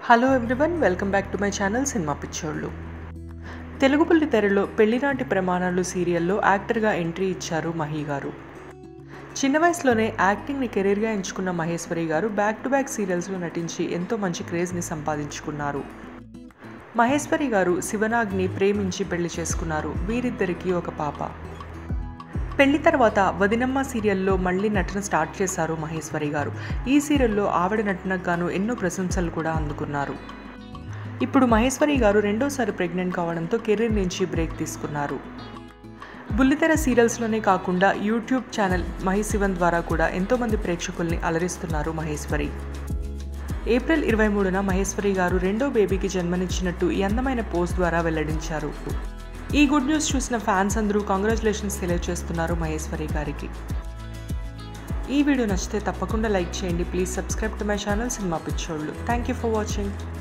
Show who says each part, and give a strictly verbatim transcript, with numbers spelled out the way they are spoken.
Speaker 1: Hello everyone, welcome back to my channel సినిమా పిచ్చోళ్ళు. తెలుగు బుల్లి తెరలో పెళ్లినాటి ప్రమాణాలు సీరియల్లో యాక్టర్గా ఎంట్రీ ఇచ్చారు మహి గారు. చిన్న వయసులోనే యాక్టింగ్ని కెరీర్గా ఎంచుకున్న మహేశ్వరి గారు బ్యాక్ టు బ్యాక్ సీరియల్స్లో నటించి ఎంతో మంచి క్రేజ్ని సంపాదించుకున్నారు. మహేశ్వరి గారు శివనాగ్ని ప్రేమించి పెళ్లి చేసుకున్నారు. వీరిద్దరికీ ఒక పాప. పెళ్లి తర్వాత వదినమ్మ సీరియల్లో మళ్ళీ నటన స్టార్ట్ చేశారు మహేశ్వరి గారు. ఈ సీరియల్లో ఆవిడ నటనకు గాను ఎన్నో ప్రశంసలు కూడా అందుకున్నారు. ఇప్పుడు మహేశ్వరి గారు రెండోసారి ప్రెగ్నెంట్ కావడంతో కెరీర్ నుంచి బ్రేక్ తీసుకున్నారు. బుల్లితెర సీరియల్స్లోనే కాకుండా యూట్యూబ్ ఛానల్ మహి శివన్ ద్వారా కూడా ఎంతోమంది ప్రేక్షకుల్ని అలరిస్తున్నారు మహేశ్వరి. ఏప్రిల్ ఇరవై మూడున మహేశ్వరి గారు రెండో బేబీకి జన్మనిచ్చినట్టు ఈ అందమైన పోస్ట్ ద్వారా వెల్లడించారు. ఈ గుడ్ న్యూస్ చూసిన ఫ్యాన్స్ అందరూ కాంగ్రాచులేషన్స్ తెలియజేస్తున్నారు మహేశ్వరి గారికి. ఈ వీడియో నచ్చితే తప్పకుండా లైక్ చేయండి. Please subscribe to my channel సినిమా పిచ్చోళ్ళు. Thank you for watching.